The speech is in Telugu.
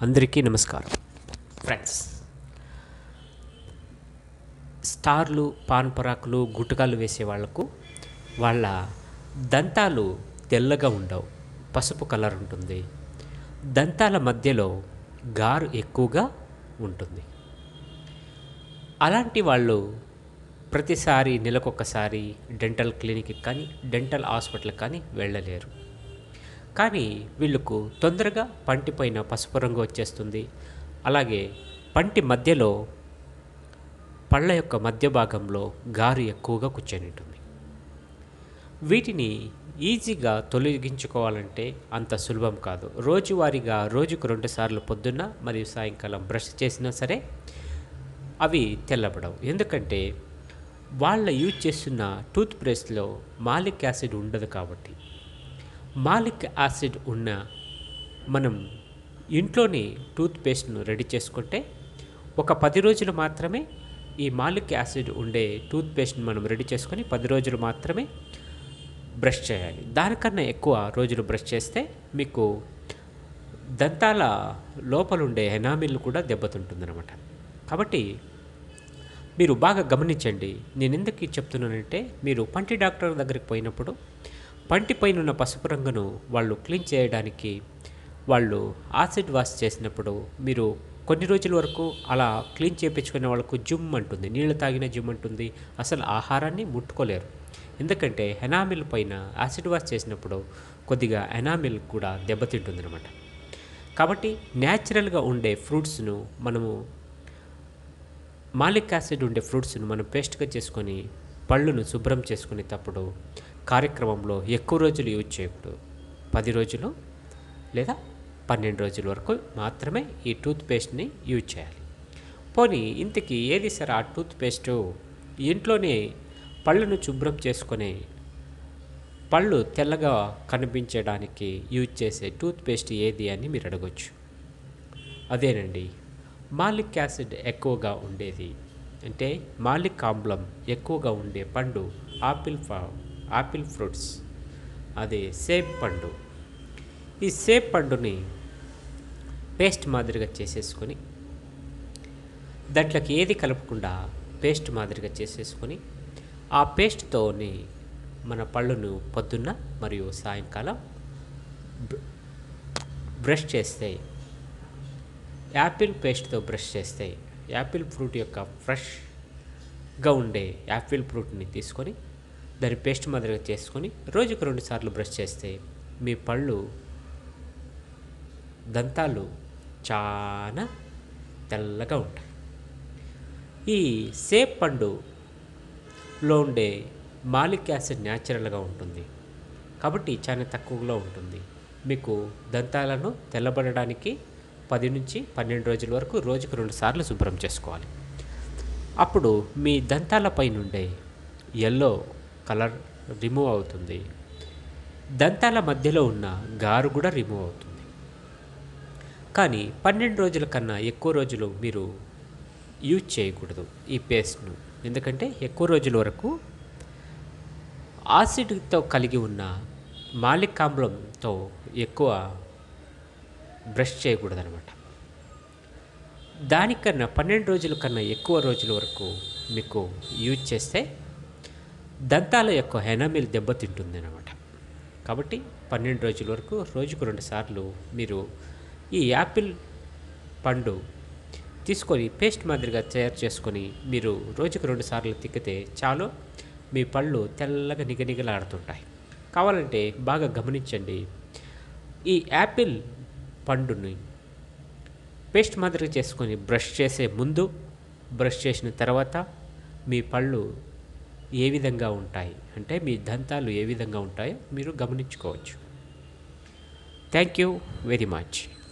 అందరికీ నమస్కారం ఫ్రెండ్స్. స్టార్లు, పాన్ పరాకులు, గుటకాలు వేసే వాళ్లకు వాళ్ళ దంతాలు తెల్లగా ఉండవు, పసుపు కలర్ ఉంటుంది. దంతాల మధ్యలో గారు ఎక్కువగా ఉంటుంది. అలాంటి వాళ్ళు ప్రతిసారి నెలకొకసారి డెంటల్ క్లినిక్కి కానీ డెంటల్ హాస్పిటల్కి కానీ వెళ్ళలేరు. కానీ వీళ్ళకు తొందరగా పంటి పైన పసుపు రంగు వచ్చేస్తుంది. అలాగే పంటి మధ్యలో పళ్ళ యొక్క మధ్య భాగంలో గారు ఎక్కువగా కూర్చొని ఉంటుంది. వీటిని ఈజీగా తొలగించుకోవాలంటే అంత సులభం కాదు. రోజువారీగా రోజుకు 2 సార్లు పొద్దున్న మరియు సాయంకాలం బ్రష్ చేసినా సరే అవి తెల్లబడవు. ఎందుకంటే వాళ్ళ యూజ్ చేస్తున్న టూత్ పేస్ట్లో మాలిక్ యాసిడ్ ఉండదు. కాబట్టి మాలిక్ యాసిడ్ ఉన్న మనం ఇంట్లోనే టూత్ పేస్ట్ను రెడీ చేసుకుంటే ఒక 10 రోజులు మాత్రమే ఈ మాలిక్ యాసిడ్ ఉండే టూత్ పేస్ట్ని మనం రెడీ చేసుకొని 10 రోజులు మాత్రమే బ్రష్ చేయాలి. దానికన్నా ఎక్కువ రోజులు బ్రష్ చేస్తే మీకు దంతాల లోపలుండే ఎనామిల్ కూడా దెబ్బతింటుందన్నమాట. కాబట్టి మీరు బాగా గమనించండి. నేను ఎందుకు చెప్తున్నానంటే, మీరు పంటి డాక్టర్ దగ్గరికి పోయినప్పుడు పంటి పైన ఉన్న పసుపు రంగును వాళ్ళు క్లీన్ చేయడానికి వాళ్ళు యాసిడ్ వాష్ చేసినప్పుడు మీరు కొన్ని రోజుల వరకు అలా క్లీన్ చేయించుకునే వాళ్ళకు జుమ్ అంటుంది, నీళ్ళు తాగిన జుమ్ అంటుంది. అసలు ఆహారాన్ని ముట్టుకోలేరు. ఎందుకంటే ఎనామిల్ పైన యాసిడ్ వాష్ చేసినప్పుడు కొద్దిగా ఎనామిల్ కూడా దెబ్బతింటుంది అనమాట. కాబట్టి న్యాచురల్గా ఉండే ఫ్రూట్స్ను మనము మాలిక్ యాసిడ్ ఉండే ఫ్రూట్స్ను మనం పేస్ట్గా చేసుకొని పళ్ళును శుభ్రం చేసుకునేటప్పుడు కార్యక్రమంలో ఎక్కువ రోజులు యూజ్ చేయకూడదు. 10 రోజులు లేదా 12 రోజుల వరకు మాత్రమే ఈ టూత్ పేస్ట్ని యూజ్ చేయాలి. పోనీ ఇంతకీ ఏది సరే ఆ టూత్ పేస్ట్ ఇంట్లోనే పళ్ళను శుభ్రం చేసుకొని పళ్ళు తెల్లగా కనిపించడానికి యూజ్ చేసే టూత్ పేస్ట్ ఏది అని మీరు అడగొచ్చు. అదేనండి, మాలిక్ యాసిడ్ ఎక్కువగా ఉండేది. అంటే మాలిక్ ఆమ్లం ఎక్కువగా ఉండే పండు ఆపిల్ ఫ్రూట్స్, అదే సేబ్ పండు. ఈ సేబ్ పండుని పేస్ట్ మాదిరిగా చేసేసుకొని దాంట్లోకి ఏది కలపకుండా పేస్ట్ మాదిరిగా చేసేసుకొని ఆ పేస్ట్తోని మన పళ్ళును పొద్దున్న మరియు సాయంకాలం బ్రష్ చేస్తే, యాపిల్ పేస్ట్తో బ్రష్ చేస్తే యాపిల్ ఫ్రూట్ యొక్క ఫ్రెష్గా ఉండే యాపిల్ ఫ్రూట్ని తీసుకొని దాని పేస్ట్ మాదిరిగా చేసుకొని రోజుకు 2 సార్లు బ్రష్ చేస్తే మీ పళ్ళు దంతాలు చాలా తెల్లగా ఉంటాయి. ఈ సేబ్ పండులో ఉండే మాలిక్ యాసిడ్ న్యాచురల్గా ఉంటుంది కాబట్టి చాలా తక్కువలో ఉంటుంది. మీకు దంతాలను తెల్లబడడానికి 10 నుంచి 12 రోజుల వరకు రోజుకు 2 సార్లు శుభ్రం చేసుకోవాలి. అప్పుడు మీ దంతాలపై నుండే ఎల్లో కలర్ రిమూవ్ అవుతుంది. దంతాల మధ్యలో ఉన్న గారు కూడా రిమూవ్ అవుతుంది. కానీ 12 రోజుల కన్నా ఎక్కువ రోజులు మీరు యూజ్ చేయకూడదు ఈ పేస్ట్ను. ఎందుకంటే ఎక్కువ రోజుల వరకు యాసిడ్తో కలిగి ఉన్న మాలిక్ ఆమ్లంతో ఎక్కువ బ్రష్ చేయకూడదు అనమాట. దానికన్నా 12 రోజుల కన్నా ఎక్కువ రోజుల వరకు మీకు యూజ్ చేస్తే దంతాల యొక్క ఎనామిల్ దెబ్బతింటుంది అన్నమాట. కాబట్టి 12 రోజుల వరకు రోజుకు 2 సార్లు మీరు ఈ యాపిల్ పండు తీసుకొని పేస్ట్ మాదిరిగా తయారు చేసుకొని మీరు రోజుకు 2 సార్లు తిక్కితే చాలు, మీ పళ్ళు తెల్లగా నిగనిగలాడుతుంటాయి. కావాలంటే బాగా గమనించండి. ఈ యాపిల్ పండుని పేస్ట్ మాదిరిగా చేసుకొని బ్రష్ చేసే ముందు, బ్రష్ చేసిన తర్వాత మీ పళ్ళు ఏ విధంగా ఉంటాయి అంటే మీ దంతాలు ఏ విధంగా ఉంటాయో మీరు గమనించుకోవచ్చు. Thank you very much.